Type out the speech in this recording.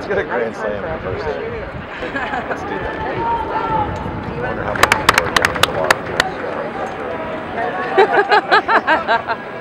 get a grand slam in the first inning. Let's do that. I wonder how many people are down in the water.